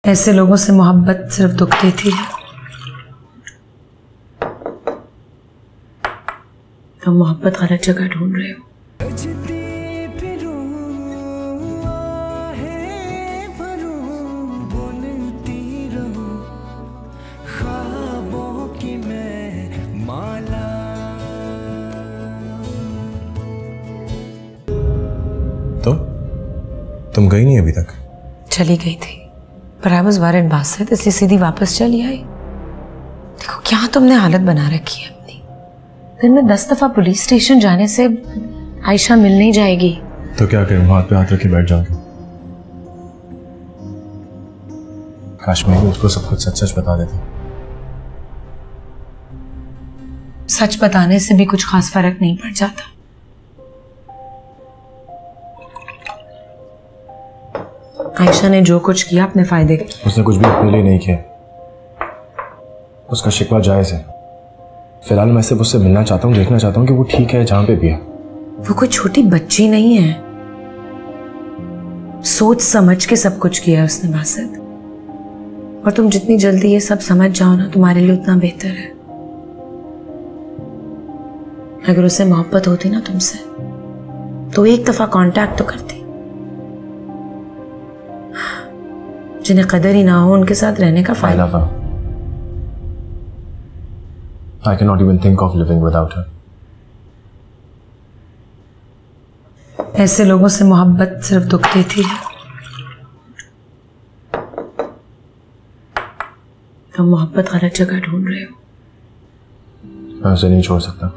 ऐसे लोगों से मोहब्बत सिर्फ दुख देती है। तुम मोहब्बत गलत जगह ढूंढ रहे हो। तो तुम गई नहीं अभी तक? चली गई थी, पर आई वाज वरीड बासित, इसलिए सीधी वापस चली आई। देखो क्या तुमने हालत बना रखी है अपनी। दिन में 10 दफा पुलिस स्टेशन जाने से आयशा मिल नहीं जाएगी। तो क्या करूं, हाथ पे हाथ रखे बैठ जाऊंगी? काश मैं भी उसको सब कुछ सच सच बता देता। सच बताने से भी कुछ खास फर्क नहीं पड़ जाता। आयशा ने जो कुछ किया अपने फायदे के। उसने कुछ भी अपने लिए नहीं किया। उसका शिकवा जायज है। फिलहाल मैं सिर्फ उससे मिलना चाहता हूँ, देखना चाहता हूँ कि वो ठीक है जहां पे भी है। वो कोई छोटी बच्ची नहीं है, सोच समझ के सब कुछ किया उसने बासित। और तुम जितनी जल्दी ये सब समझ जाओ ना, तुम्हारे लिए उतना बेहतर है। अगर उसे मोहब्बत होती ना तुमसे, तो एक दफा कांटेक्ट तो करती। जिन्हें कदर ही ना हो, उनके साथ रहने का फायदा। I cannot even think of living without her. ऐसे लोगों से मोहब्बत सिर्फ दुख देती है। तुम मोहब्बत गलत जगह ढूंढ रहे हो। मैं उसे नहीं छोड़ सकता।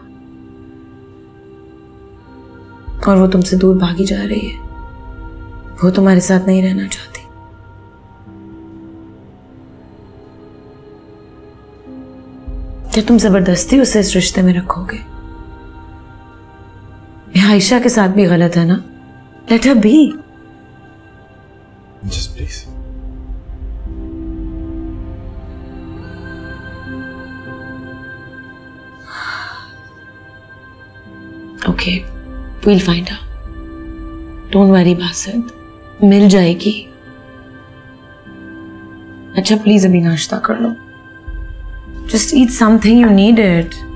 और वो तुमसे दूर भागी जा रही है। वो तुम्हारे साथ नहीं रहना चाहती। क्या तुम जबरदस्ती उसे इस रिश्ते में रखोगे? आयशा के साथ भी गलत है ना? Let her be. Just please. Okay, we'll find her. Don't worry, Basit, मिल जाएगी। अच्छा प्लीज अभी नाश्ता कर लो। Just eat something, you need it.